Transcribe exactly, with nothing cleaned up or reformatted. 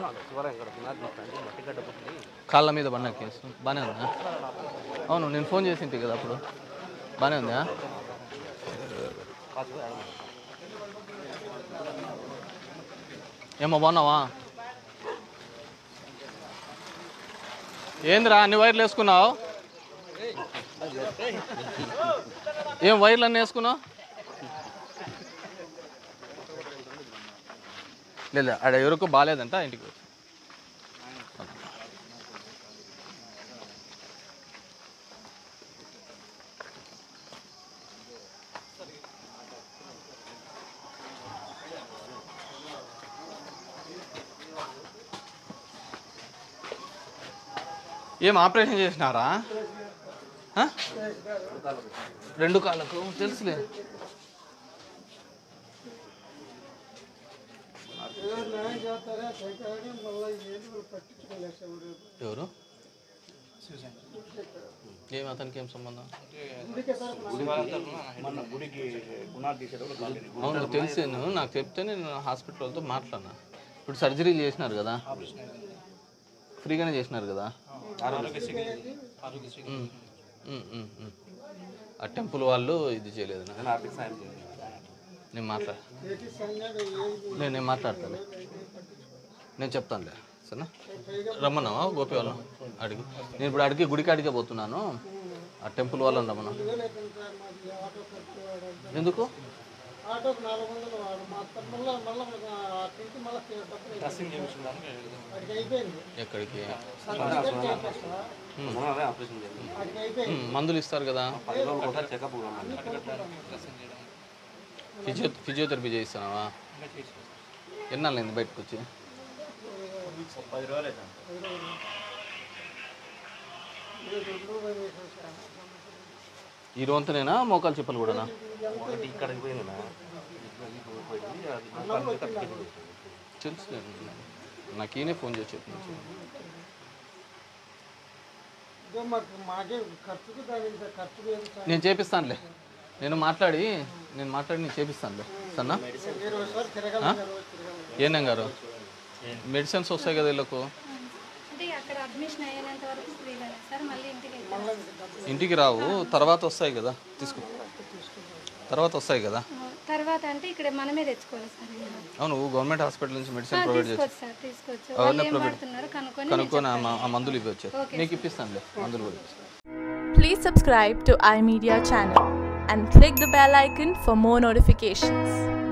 కాళ్ళ మీద పడిన కేసు బాగానే ఉందా? అవును, నేను ఫోన్ చేసింటి కదా అప్పుడు. బాగానే ఉందా? ఏమో బాగున్నావా? ఏందిరా అన్ని వైర్లు వేసుకున్నావు? ఏం వైర్లు అన్నీ వేసుకున్నావు? లేదు, ఆడ ఎవరికో బాగాలేదంట, ఇంటికి. ఏం ఆపరేషన్ చేసినారా? రెండు కాళ్ళకు తెలుసులే. ఎవరు? ఏం అతనికి ఏం సంబంధం? అవును తెలిసాను, నాకు చెప్తే నేను హాస్పిటల్ వాళ్ళతో మాట్లాడినా. ఇప్పుడు సర్జరీలు చేసినారు కదా, ఫ్రీగానే చేసినారు కదా. ఆ టెంపుల్ వాళ్ళు ఇది చేయలేదు. నేను మాట్లా నేను నేను మాట్లాడతాను, నేను చెప్తానులే. సరేనా? రమ్మన్నావా గోపి వాళ్ళం అడిగి? నేను ఇప్పుడు అడిగి గుడికి అడిగే పోతున్నాను. ఆ టెంపుల్ వాళ్ళని రమ్మన్నా. ఎందుకు? ఎక్కడికి? మందులు ఇస్తారు కదా. Physio physiotherapy చేయిస్తున్నావా? ఎన్నాళ్ళైంది బయటకు వచ్చి? ఈ రోజునేనా మోకాలు చెప్పలు కూడానా? తెలుసు, నాకు ఈయనే ఫోన్ చేసి చెప్పిన. నేను చేపిస్తానులే, నేను మాట్లాడి నేను మాట్లాడి నేను చేపిస్తానులే. సన్నా ఏనం గారు మెడిసిన్స్ వస్తాయి కదా వీళ్ళకు. ఇంటికి రావు, తర్వాత వస్తాయి కదా, తీసుకో. తర్వాత వస్తాయి కదా. తర్వాత అంటే ఇక్కడ మనమే తెచ్చుకోవాలి సార్. అవును, గవర్నమెంట్ హాస్పిటల్ నుంచి మెడిసిన్ ప్రొవైడ్ చేసి కనుక్కొని ఆ మందులు ఇవ్వచ్చు. మీకు ఇప్పిస్తానులే మందులు కూడా. Please subscribe to iMedia channel and click the bell icon for more notifications.